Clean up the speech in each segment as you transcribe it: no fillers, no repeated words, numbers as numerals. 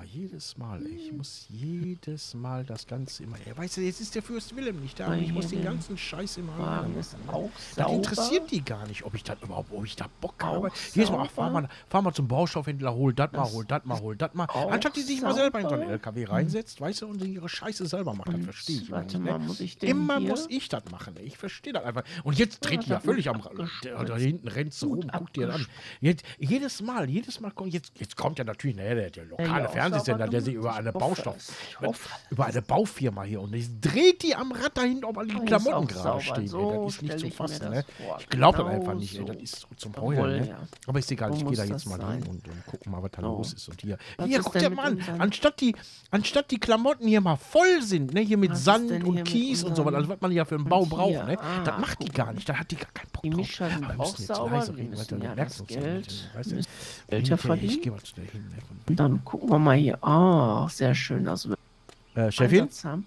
jedes Mal, ey. Ich muss jedes Mal das Ganze immer... Ey, weißt du, jetzt ist der Fürst Wilhelm nicht da und ich muss den ganzen Scheiß immer... Wagen ist auch Das sauber. interessiert die gar nicht, ob ich da Bock habe. Jedes Mal, fahr mal zum Baustoffhändler, hol das mal, hol das mal, hol das mal. Anstatt die sich mal selber in so einen LKW reinsetzt, weißt du, und ihre Scheiße selber macht. Das verstehe ich Warte nicht, mal, ne? muss ich den Immer hier? muss ich das machen. Ich verstehe das einfach. Und jetzt dreht die ja völlig am... Da hinten rennt sie rum, guckt dir das an. Jedes Mal kommt... Jetzt kommt ja natürlich der lokale Fernsehsender, der sich über eine über eine Baufirma hier und jetzt dreht die am Rad dahin, ob alle die Klamotten gerade stehen. So ey, das ist nicht zum Fassen, ne? vor. Ich glaube das Genau einfach nicht, ey. so. Das ist zum Heulen, ne? Ja. Aber ist egal, So ich gehe da muss jetzt das mal hin sein. und gucken mal, was da So. los ist. Und hier, Was hier ist guck denn dir mit mal an, unseren- anstatt die Klamotten hier mal voll sind, ne? Hier mit Was ist Sand denn hier und mit Kies und so was, unseren- also was man ja für einen Bau Und braucht, hier, ne? Das ah, macht die gar nicht, da hat die gar keinen Bock Die drauf. Mischer sind Aber wir auch müssen jetzt sauber, leise wir reden, weil müssen dann ja merkst das du uns ja nicht, Geld, weißt du? Geld ja Ich verdienen. geh mal schnell hin, ne? Und dann gucken wir mal hier. Ah, sehr schön. Also Chefin? Einsatz haben.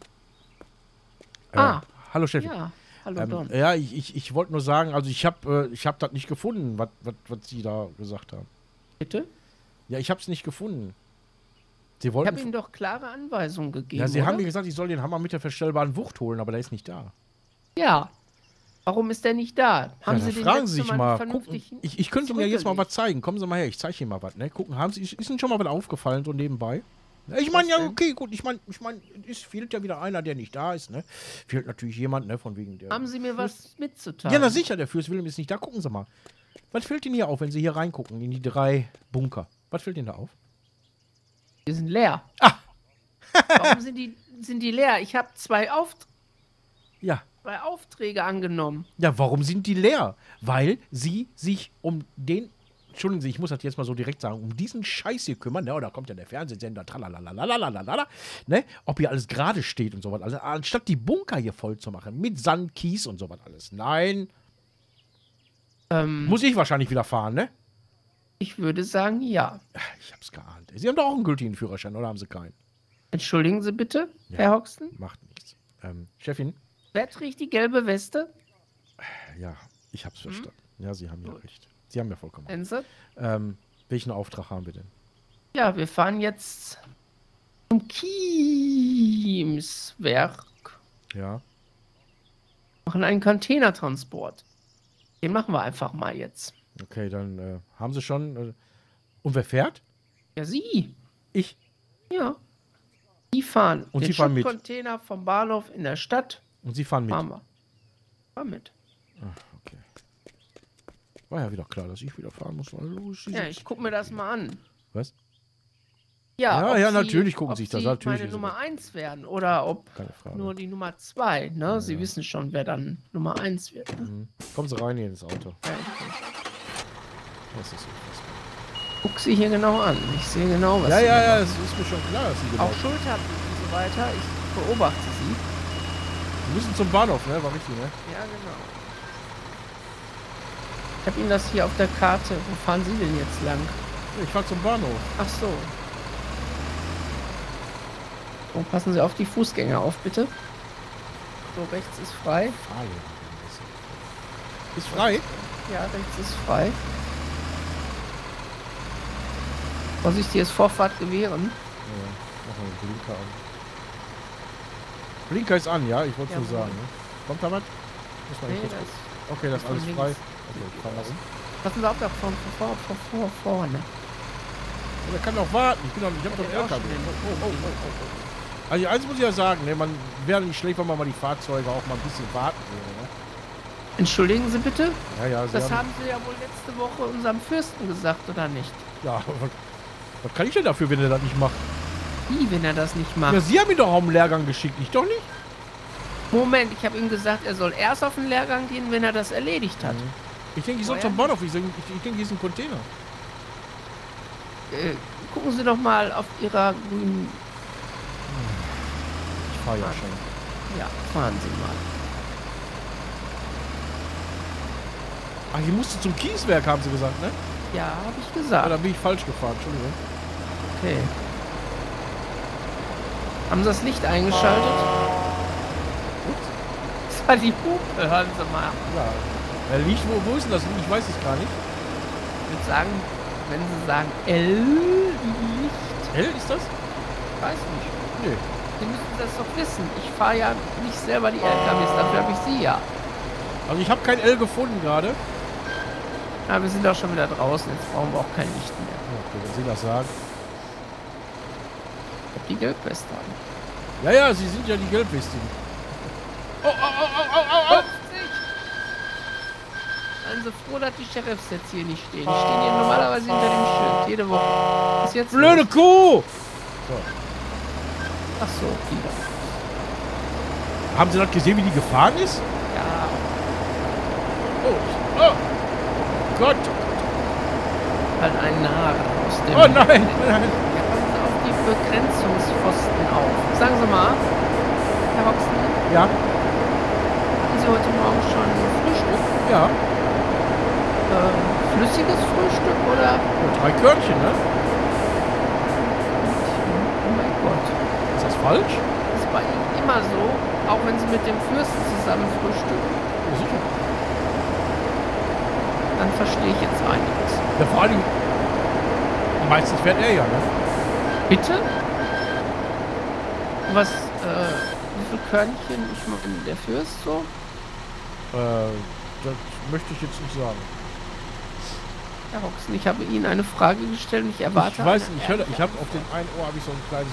Hallo Chefin. Ja, hallo Don. Ja, ich wollte nur sagen, also ich hab das nicht gefunden, was Sie da gesagt haben. Bitte? Ja, ich hab's nicht gefunden. Sie Ich wollten... habe Ihnen doch klare Anweisungen gegeben. Ja, Sie haben oder? mir gesagt, ich soll den Hammer mit der verstellbaren Wucht holen, aber der ist nicht da. Ja. Warum ist der nicht da? Haben Ja, Sie da den fragen letzte Sie sich mal. vernünftig Gucken. Ich könnte Ihnen ja jetzt mal zurückgelegt? was zeigen. Kommen Sie mal her, ich zeige Ihnen mal was. Ne? Gucken, ist Ihnen schon mal was aufgefallen, so nebenbei? Ja, ich meine, ja, denn? okay, gut. Ich meine, es fehlt ja wieder einer, der nicht da ist. Ne? Fehlt natürlich jemand, ne, von wegen der... Haben Sie mir was mitzuteilen? Ja, na sicher, der Fürst Wilhelm ist nicht da. Gucken Sie mal. Was fällt Ihnen hier auf, wenn Sie hier reingucken, in die 3 Bunker? Was fällt Ihnen da auf? Die sind leer. Ah! Warum sind die leer? Ich habe zwei Ja. Aufträge angenommen. Ja, warum sind die leer? Weil Sie sich um den... Entschuldigen Sie, ich muss das jetzt mal so direkt sagen, um diesen Scheiß hier kümmern, ne, oder kommt ja der Fernsehsender, tralalalalala, ne, ob hier alles gerade steht und sowas, also anstatt die Bunker hier voll zu machen, mit Sand, Kies und sowas alles. Nein, muss ich wahrscheinlich wieder fahren, ne? Ich würde sagen, ja. Ich hab's geahnt. Sie haben doch auch einen gültigen Führerschein, oder haben Sie keinen? Entschuldigen Sie bitte, Ja. Herr Hoxton. Macht nichts. Chefin? Wer trägt die gelbe Weste? Ja, ich hab's verstanden. Ja, Sie haben ja recht. Sie haben ja vollkommen recht. Ense? Welchen Auftrag haben wir denn? Ja, wir fahren jetzt zum Kiemswerk. Ja. Machen einen Containertransport. Den machen wir einfach mal jetzt. Okay, dann haben Sie schon... und wer fährt? Ja, Sie. Ich. Ja. Die fahren. Und den Sie fahren mit. Container vom Bahnhof in der Stadt. Und Sie fahren mit. Fahren wir. Fahr mit. Okay. War ja wieder klar, dass ich wieder fahren muss. Weil logisch, Ja, ich gucke mir das mal an. Was? Ja, Ja, ob ja, Sie- natürlich gucken ob sich das. Sie Natürlich meine ist Nummer es- 1 werden oder ob Keine Frage. nur die Nummer 2. Ne? Sie wissen schon, wer dann Nummer 1 wird. Ne? Mhm. Kommen Sie rein hier ins Auto. Ja, Das ist unfassbar. ich guck Sie hier genau an. Ich sehe genau, was Ja, Sie ja, ja, machen. es ist mir schon klar, dass Sie genau... Auch Schulterblick und so weiter. Ich beobachte Sie. Wir müssen zum Bahnhof, ne? War richtig, ne? Ja, genau. Ich habe Ihnen das hier auf der Karte. Wo fahren Sie denn jetzt lang? Ich fahr zum Bahnhof. Ach so. So, passen Sie auf die Fußgänger auf, bitte. So, rechts ist frei. Fahr hier. Ist frei? Ja, rechts ist frei. Vorsicht, hier ist Vorfahrt gewähren. Ja, mach mal den Blinker an. Blinker ist an, ja? Ich wollte es nur Jawohl. sagen, ne? Kommt da was? Muss man Nee, kurz das gucken. Okay, das ist alles von frei. links. Okay, ich fahr mal rum. passen Sie auf, da vorne. Ja, der kann doch warten. Ich hab doch einen Der hat auch LKW. schon den- Also eins muss ich ja sagen, ne? Man wäre nicht schlecht, wenn man mal die Fahrzeuge auch mal ein bisschen warten würde, ne? Entschuldigen Sie bitte? Ja, ja, Sie Das haben Sie ja wohl letzte Woche unserem Fürsten gesagt, oder nicht? Ja, was kann ich denn dafür, wenn er das nicht macht? Wie, wenn er das nicht macht? Ja, Sie haben ihn doch auf den Lehrgang geschickt, ich doch nicht? Moment, ich habe ihm gesagt, er soll erst auf den Lehrgang gehen, wenn er das erledigt hat. Ich denke, ich soll Woher? zum Bahnhof. Ich denke, hier ist ein Container. Gucken Sie doch mal auf Ihrer grünen... Ich fahre ja Ah. schon. Ja, fahren Sie mal. Ach, hier musst du zum Kieswerk, haben Sie gesagt, ne? Ja, habe ich Ja, gesagt. da bin ich falsch gefahren, Entschuldigung. Okay. Haben Sie das Licht eingeschaltet? Das war die Hupe, hören Sie mal. Ja. Licht, wo ist denn das? Ich weiß es gar nicht. Ich würde sagen, wenn Sie sagen L, Licht. Hell ist das? Weiß nicht. Nee. Sie müssen das doch wissen. Ich fahre ja nicht selber die LKWs, dafür habe ich Sie ja. Also ich habe kein L gefunden gerade. Ja, wir sind auch schon wieder draußen, jetzt brauchen wir auch kein Licht mehr. Okay, wenn Sie das sagen. Ich hab die Gelbweste an. Ja, ja, Sie sind ja die Gelbwestigen. Oh, oh, oh, oh, oh, oh. Seien Sie froh, dass die Sheriffs jetzt hier nicht stehen. Die stehen hier normalerweise hinter dem Schild. Jede Woche. Was ist jetzt Blöde los? Kuh! So. Ach so, wieder. Haben Sie das gesehen, wie die gefahren ist? Ja. Oh, oh. Gott. Halt ein Narr aus dem... Oh nein, nein. Ja, passen Sie auf die Begrenzungspfosten auf. Sagen Sie mal, Herr Hoxton, Ja, hatten Sie heute Morgen schon Frühstück? ja. Flüssiges Frühstück oder? Oh, 3 Körnchen, ne? Oh mein Gott. Ist das falsch? Das ist bei Ihnen immer so, auch wenn Sie mit dem Fürsten zusammen frühstücken, Ja, sicher. dann verstehe ich jetzt einiges. Ja, vor allem, meistens fährt er ja, ne? Bitte? Was, wie viel Körnchen ich meine, der Fürst so? Das möchte ich jetzt nicht sagen. Herr Hoxton, ich habe Ihnen eine Frage gestellt und ich erwarte... Ich weiß nicht, ich habe auf dem einen Ohr habe ich so ein kleines...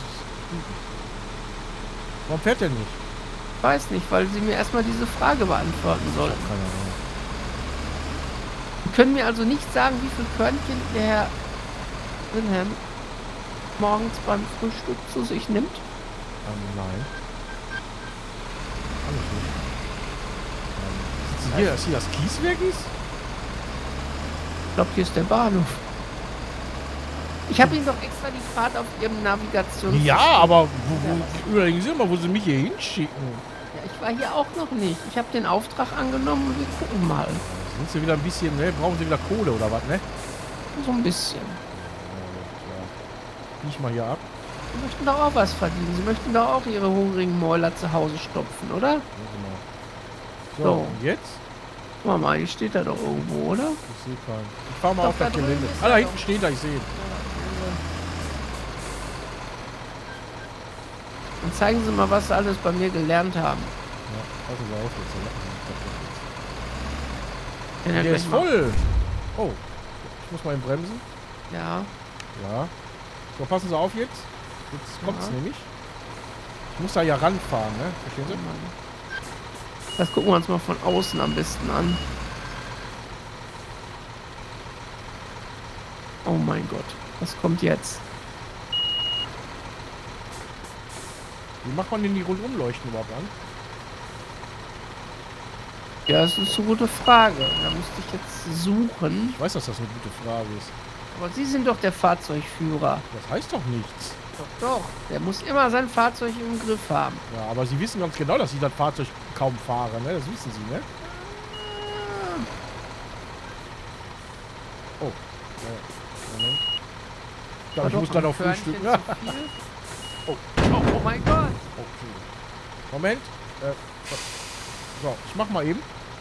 Warum fährt der nicht? Ich weiß nicht, weil Sie mir erstmal diese Frage beantworten sollen. Keine Ahnung. Sie können mir also nicht sagen, wie viel Körnchen der Herr Wilhelm morgens beim Frühstück zu sich nimmt? Nein. Kann ich nicht. Sitzen Sie hier, dass hier das Kieswerk ist? Ich glaube, hier ist der Bahnhof. Ich habe Ihnen doch extra die Fahrt auf Ihrem Navigation... Ja, aber überlegen Sie mal, wo Sie mich hier hinschicken. Ja, ich war hier auch noch nicht. Ich habe den Auftrag angenommen und wir gucken mal. Sind Sie wieder ein bisschen, ne? Brauchen Sie wieder Kohle oder was, ne? So ein bisschen. Bieg mal hier ab. Sie möchten doch auch was verdienen. Sie möchten doch auch Ihre hungrigen Mäuler zu Hause stopfen, oder? So, So. und jetzt? Guck mal, die steht da doch irgendwo, oder? Ich sehe keinen. Ich fahr mal Doch, auf da das drüben Gelände. ist Ah, da er hinten steht er, ich sehe ihn. Und zeigen Sie mal, was Sie alles bei mir gelernt haben. Ja, passen Sie auf jetzt. Wenn er Der gleich ist mal- voll. Oh, ich muss mal eben bremsen. Ja. Ja. So, passen Sie auf jetzt. Jetzt kommt's Ja. nämlich. Ich muss da ja ranfahren, ne? Verstehen Sie? Das gucken wir uns mal von außen am besten an. Oh mein Gott, was kommt jetzt? Wie macht man denn die Rundumleuchten überhaupt an? Ja, das ist eine gute Frage. Da müsste ich jetzt suchen. Ich weiß, dass das eine gute Frage ist. Aber Sie sind doch der Fahrzeugführer. Das heißt doch nichts. Doch, der muss immer sein Fahrzeug im Griff haben. Ja, aber Sie wissen ganz genau, dass ich das Fahrzeug kaum fahre, ne? Das wissen Sie, ne? Oh. Moment. Ich glaube, ich muss dann auf Frühstück. Ja. Oh. Oh mein Gott. Oh, Moment. So, ich mach mal eben.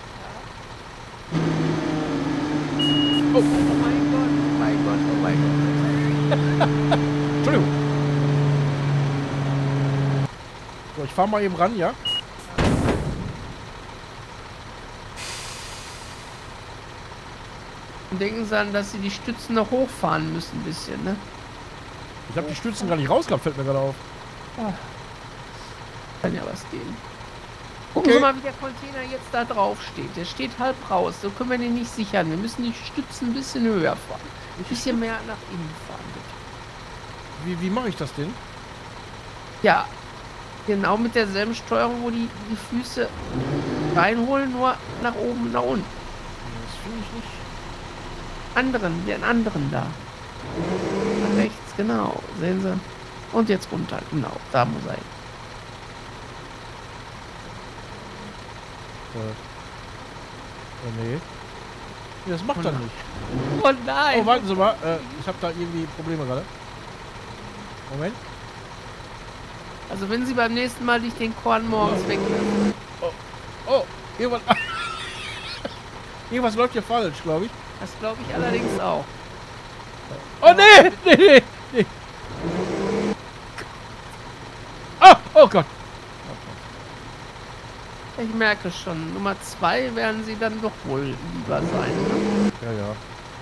Oh mein Gott, oh mein Gott, oh mein Gott. Entschuldigung. So, ich fahr mal eben ran, ja? Und denken Sie an, dass Sie die Stützen noch hochfahren müssen, ein bisschen, ne? Ich habe die Stützen gar nicht rausgehabt, fällt mir gerade auf. Kann ja was gehen. Gucken Sie mal, wie der Container jetzt da drauf steht. Der steht halb raus. So können wir den nicht sichern. Wir müssen die Stützen ein bisschen höher fahren. Ein bisschen mehr nach innen fahren, bitte. Wie mache ich das denn? Ja, genau mit derselben Steuerung, wo die Füße reinholen, nur nach oben und nach unten. Das finde ich nicht. Den anderen da. Nach rechts, genau. Sehen Sie? Und jetzt runter, genau. Da muss er hin. Nee. Nee, das macht er nicht. Oh nein! Oh, warten Sie mal. Ich habe da irgendwie Probleme gerade. Moment. Also wenn Sie beim nächsten Mal nicht den Korn morgens weglassen. Oh, irgendwas. Irgendwas läuft hier falsch, glaube ich. Das glaube ich allerdings auch. Oh, nee! Nee, nee, nee. Oh Gott. Ich merke schon, Nummer 2 werden sie dann doch wohl lieber sein. Ne? Ja, ja.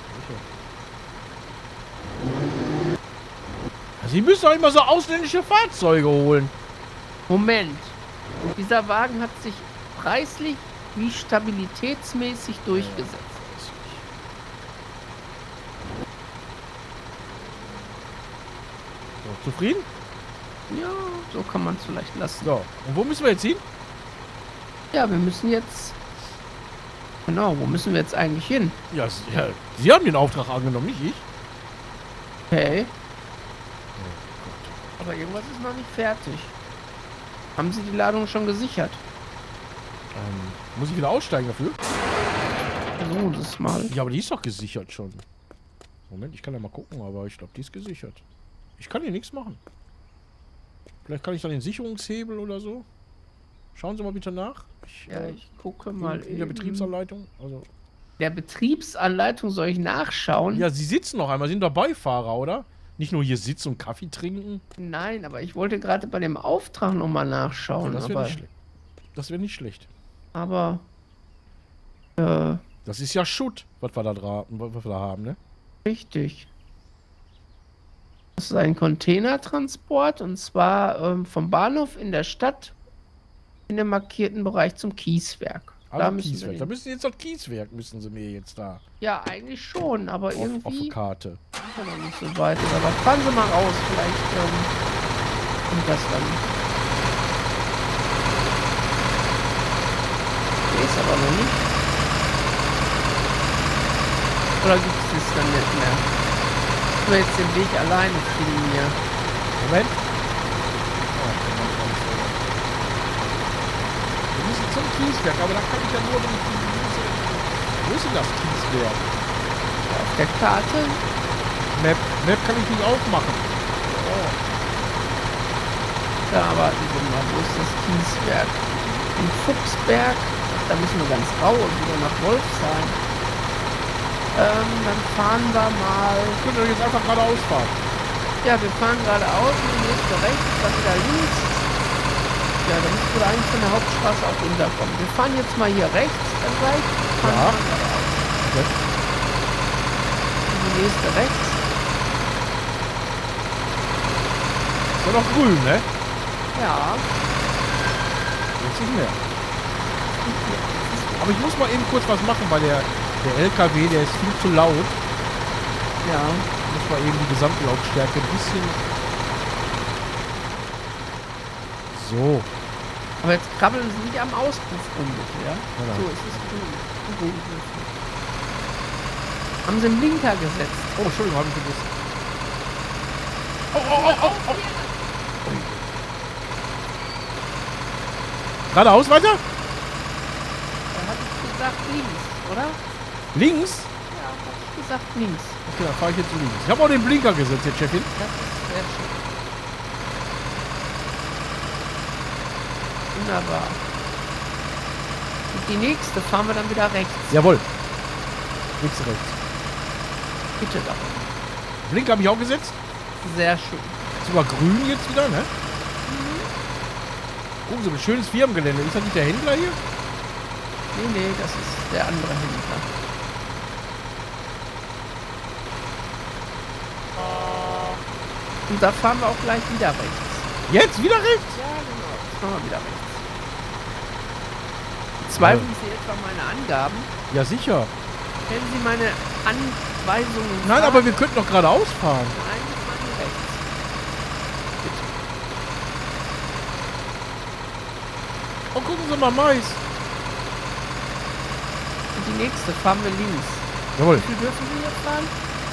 Sie müssen doch immer so ausländische Fahrzeuge holen. Moment. Dieser Wagen hat sich preislich wie stabilitätsmäßig durchgesetzt. So, zufrieden? Ja, so kann man es vielleicht lassen. So, und wo müssen wir jetzt hin? Ja, wir müssen jetzt... Genau, wo müssen wir jetzt eigentlich hin? Ja, Sie haben den Auftrag angenommen, nicht ich. Okay. Aber irgendwas ist noch nicht fertig. Haben Sie die Ladung schon gesichert? Muss ich wieder aussteigen dafür? Versuchen Sie es mal. Ja, aber die ist doch gesichert schon. Moment, ich kann ja mal gucken, aber ich glaube, die ist gesichert. Ich kann hier nichts machen. Vielleicht kann ich dann den Sicherungshebel oder so. Schauen Sie mal bitte nach. Ich gucke mal in der Betriebsanleitung. Also. Der Betriebsanleitung soll ich nachschauen? Ja, Sie sitzen noch einmal, Sie sind doch Beifahrer, oder? Nicht nur hier sitzen und Kaffee trinken. Nein, aber ich wollte gerade bei dem Auftrag nochmal nachschauen. Ja, das wäre nicht schlecht. Das wäre nicht schlecht. Aber... das ist ja Schutt, was wir da haben, ne? Richtig. Das ist ein Containertransport und zwar vom Bahnhof in der Stadt in dem markierten Bereich zum Kieswerk. Also Da müssen Kieswerk. Da müssen Sie jetzt das Kieswerk, müssen Sie mir jetzt da. Ja, eigentlich schon, aber Auf irgendwie der Karte. ist ja noch nicht so weit. Aber fahren Sie mal raus, vielleicht kommt das dann. Der ist aber noch nicht. Oder gibt es das dann nicht mehr? Ich will jetzt den Weg alleine finden hier. Moment. Wir müssen zum Kieswerk, aber da kann ich ja nur, wenn ich die Größe. Wo ist denn das Kieswerk? Auf der Karte. Map kann ich nicht aufmachen. Oh. Da warten wir mal, wo ist das Kieswerk? In Fuchsberg. Ach, da müssen wir ganz rau und wieder nach Wolfsheim. Dann fahren wir mal. Könnt ihr jetzt einfach geradeaus fahren? Ja, wir fahren geradeaus und die nächste rechts, dann wieder links. Ja, da müssen wir eigentlich von der Hauptstraße auch runterkommen. Wir fahren jetzt mal hier rechts, dann gleich. Fahren Ja. wir geradeaus. Okay. Und die nächste rechts. Ist ja noch grün, ne? Ja. Jetzt nicht mehr. Aber ich muss mal eben kurz was machen, weil der LKW, der ist viel zu laut. Ja. Ich muss mal eben die Gesamtlautstärke ein bisschen... So. Aber jetzt krabbeln sie nicht am Auspuff rum, bitte, ja? Genau. So, es ist grün. Haben sie einen Blinker gesetzt? Oh, Entschuldigung, habe ich vergessen. Oh. Geradeaus weiter? Da hatte ich gesagt links, oder? Links? Ja, hatte ich gesagt links. Okay, dann fahre ich jetzt links. Ich habe auch den Blinker gesetzt, jetzt, Chefin. Das ist sehr schön. Wunderbar. Und die nächste fahren wir dann wieder rechts. Jawohl. Links, rechts. Bitte darum. Blinker habe ich auch gesetzt. Sehr schön. Ist sogar grün jetzt wieder, ne? Gucken Sie, ein schönes Firmengelände. Ist das nicht der Händler hier? Nee, das ist der andere Händler. Und da fahren wir auch gleich wieder rechts. Jetzt? Wieder rechts? Ja, genau. Jetzt fahren wir wieder rechts. Zweifeln Sie etwa meine Angaben? Ja, sicher. Stellen Sie meine Anweisungen. Nein, aber wir könnten doch geradeaus fahren. Nein, wir fahren hier rechts. Bitte. Oh, gucken Sie mal, Mais. Und die nächste fahren wir links. Jawohl. Wie viel dürfen wir hier fahren?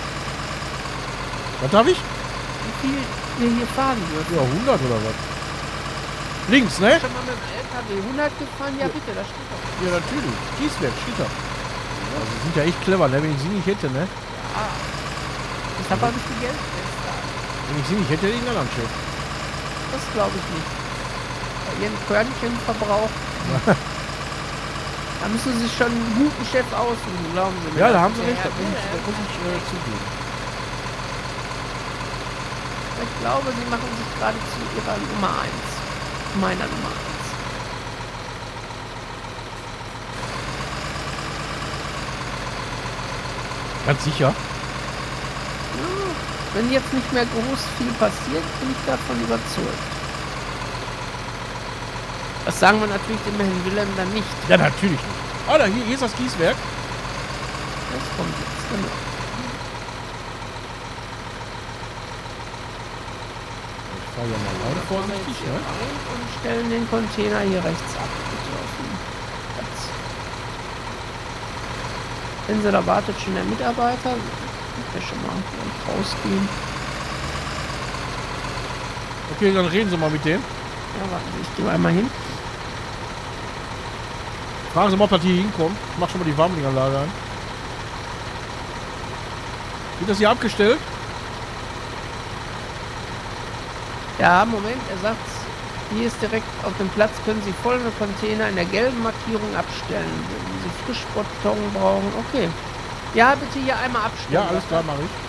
Was darf ich? Wie viel wir hier fahren dürfen? Ja, 100 oder was? Links, ne? Schon mal mit dem LKW 100 gefahren? Ja, bitte, das steht doch. Ja, natürlich. Kieswerk, steht da. Also, Sie sind ja echt clever, ne? Wenn ich Sie nicht hätte, ne? Ja. Deshalb habe ich die Geldweste an. Wenn ich Sie nicht hätte, hätte ich einen anderen Chef. Das glaube ich nicht. Bei Ihren Körnchenverbrauch. Da müssen Sie sich schon einen guten Chef aussuchen, glauben Sie mir. Ja, da haben Sie Der recht. Herr Da muss ich Wille, zugeben. Ich glaube, Sie machen sich gerade zu Ihrer Nummer 1. meiner Nummer 1. Ganz sicher. Ja, wenn jetzt nicht mehr groß viel passiert, bin ich davon überzeugt. Das sagen wir natürlich dem Herrn Wilhelm dann nicht. Ja, natürlich nicht. Ah, da, hier ist das Gießwerk. Das kommt jetzt, genau. Ich fahre ja mal rein vorsichtig, hier rein und stellen den Container hier rechts ab. Bitte auf den Platz. Wenn Sie, da wartet schon der Mitarbeiter. Ich kann schon mal rausgehen. Okay, dann reden Sie mal mit dem. Ja, warten Sie, ich gehe mal einmal hin. Fragen Sie mal, ob das hier hinkommt. Ich mach schon mal die Warmlinganlage an. Wird das hier abgestellt? Ja, Moment, er sagt, hier ist direkt auf dem Platz, können Sie folgende Container in der gelben Markierung abstellen. Wenn Sie Frischbeton brauchen, okay. Ja, bitte hier einmal abstellen. Ja, alles klar, mache ich.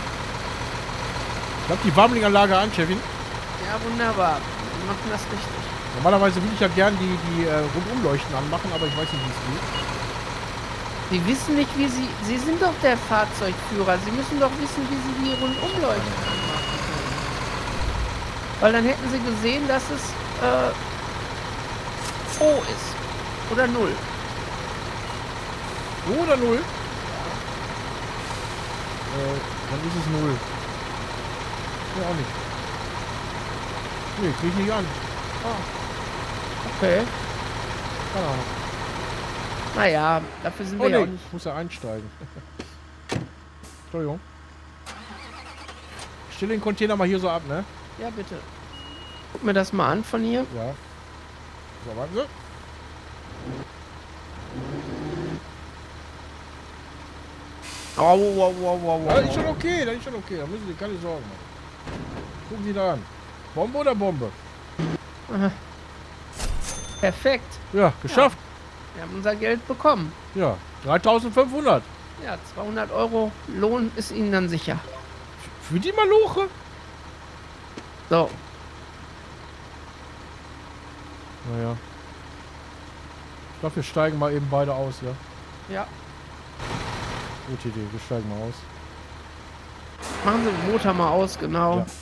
Ich habe die Warmlinganlage an, Chefin. Ja, wunderbar. Wir machen das richtig. Normalerweise würde ich ja gern die Rundumleuchten anmachen, aber ich weiß nicht, wie es geht. Sie wissen nicht, wie Sie sind doch der Fahrzeugführer. Sie müssen doch wissen, wie Sie die Rundumleuchten anmachen können. Weil dann hätten Sie gesehen, dass es O ist. Oder 0. O oder 0? Dann ist es 0. Ja, auch nicht. Nee, krieg ich nicht an. Okay. Keine Ahnung. Naja, dafür sind Oh wir ja nee, auch nicht. ich muss ja einsteigen. Entschuldigung. Ich stelle den Container mal hier so ab, ne? Ja, bitte. Guck mir das mal an von hier. Ja. So, warten Sie. Ja, das ist schon okay, das ist schon okay. Da müssen Sie keine Sorgen machen. Gucken Sie da an. Bombe oder Bombe? Aha. Perfekt. Ja, geschafft. Ja, wir haben unser Geld bekommen. Ja, 3.500. Ja, 200 € Lohn ist Ihnen dann sicher. Für die Maloche? So. Naja. Ich glaube, wir steigen mal eben beide aus, ja? Ja. Gute Idee, wir steigen mal aus. Machen Sie den Motor mal aus, genau. Ja.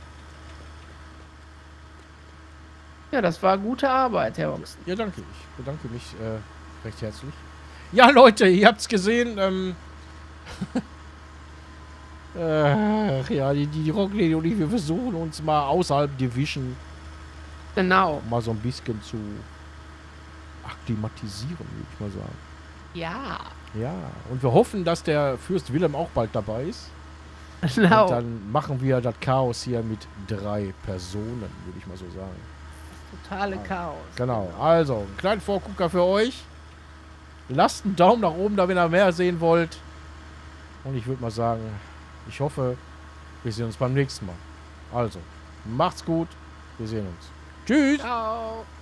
Ja, das war gute Arbeit, Herr Ochsen. Ja, danke. Ich bedanke mich recht herzlich. Ja, Leute, ihr habt's gesehen. Ja, die Rocket Lady und ich, wir versuchen uns mal außerhalb Division Genau. mal so ein bisschen zu akklimatisieren, würde ich mal sagen. Ja. Ja, und wir hoffen, dass der Fürst Wilhelm auch bald dabei ist. Genau. Und dann machen wir das Chaos hier mit 3 Personen, würde ich mal so sagen. Totale Chaos. Genau, also, einen kleinen Vorgucker für euch. Lasst einen Daumen nach oben da, wenn ihr mehr sehen wollt. Und ich würde mal sagen, ich hoffe, wir sehen uns beim nächsten Mal. Also, macht's gut. Wir sehen uns. Tschüss. Ciao.